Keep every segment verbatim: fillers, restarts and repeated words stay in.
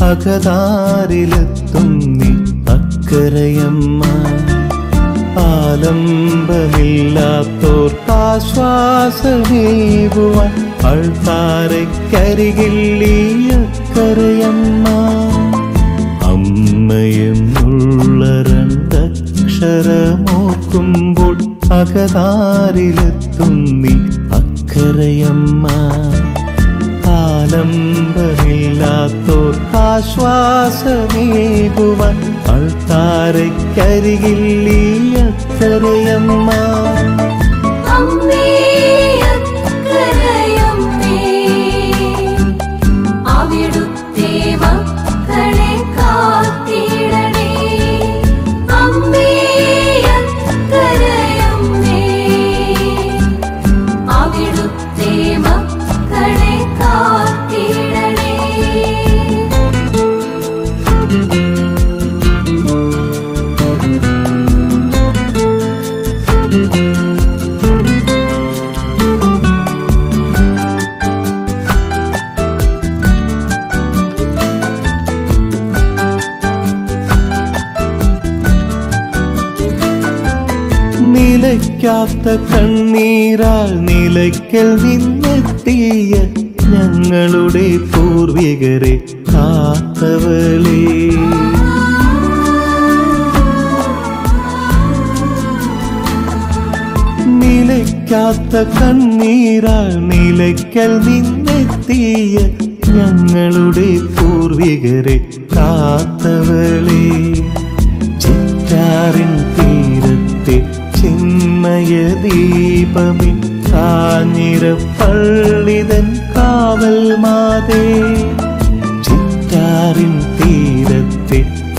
അകതാരിലെത്തുന്നി അക്കരയമ്മ. ആലംബമില്ലാത്തോർക്കാശ്വാസമേകുവാൻ അൾത്താരക്കരികില്ലീ അക്കരയമ്മ. അമ്മയെന്നുള്ള രണ്ടക്ഷരമോർക്കുമ്പോൾ അകതാരിലെത്തുന്നി അക്കരയമ്മ. ആലംബമില്ലാത്തോർക്കാശ്വാസമേകുവാൻ അൾത്താരക്കരികില്ലീ അക്കരയമ്മ. നിലയ്ക്കാത്ത കണ്ണീരാൽ നിലയ്ക്കൽ നിന്നെത്തിയ ഞങ്ങളുടെ പൂർവികരെ കാത്തവളേ. നിലയ്ക്കാത്ത കണ്ണീരാൽ നിലയ്ക്കൽ നിന്നെത്തിയ ഞങ്ങളുടെ പൂർവികരെ കാത്തവളേ. ചിറ്റാറിൻ തീരത്തെ ചിന്മയദീപമേ കാഞ്ഞിരപ്പള്ളിതൻ കാവൽ മാതേ. ചിറ്റാറിൻ തീരത്തെ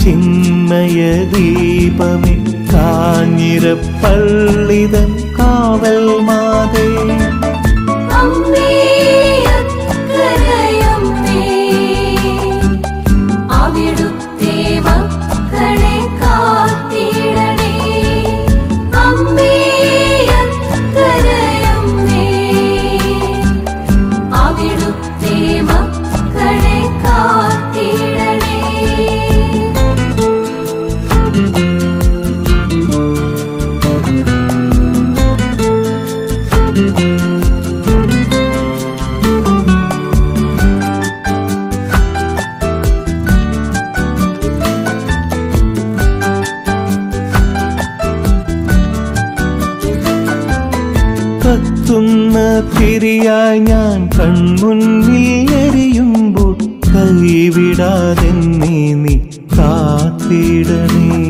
ചിന്മയദീപമേ കാഞ്ഞിരപ്പള്ളിതൻ കാവൽ മാതേ. കത്തുന്ന തിരിയായി ഞാൻ കൺമുന്നിൽ എരിയുമ്പോൾ കൈവിടാതെന്നെ നീ കാത്തിടണേ.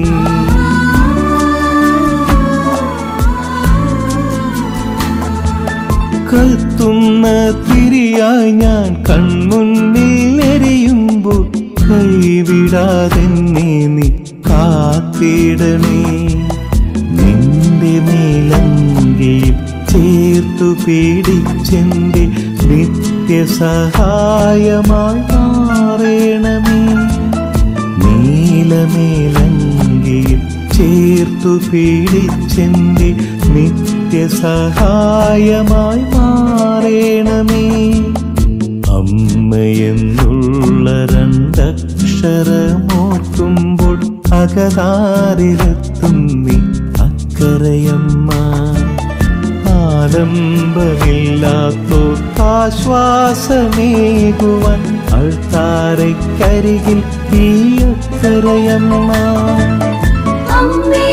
കത്തുന്ന തിരിയായി ഞാൻ കൺമുന്നിൽ എരിയുമ്പോൾ കൈവിടാതെന്നെ നീ കാത്തിടണേ. നിന്റെ മേലങ്കിയിൽ ചേർത്തു പീഡിച്ചെന്റെ നിത്യസഹായമായി മാറേണമേ. നീലമേലങ്കിയിൽ ചേർത്തു പീഡിച്ചെന്റെ നിത്യസഹായമായി മാറേണമേ. അമ്മയെന്നുള്ള രണ്ടക്ഷരമോർക്കുമ്പോൾ അകതാരിലെത്തുന്നി അക്കരയമ്മ. ആലംബമില്ലാത്തോർക്കാശ്വാസമേകുവാൻ അൾത്താരക്കരികിൽ ഈ അക്കരയമ്മ.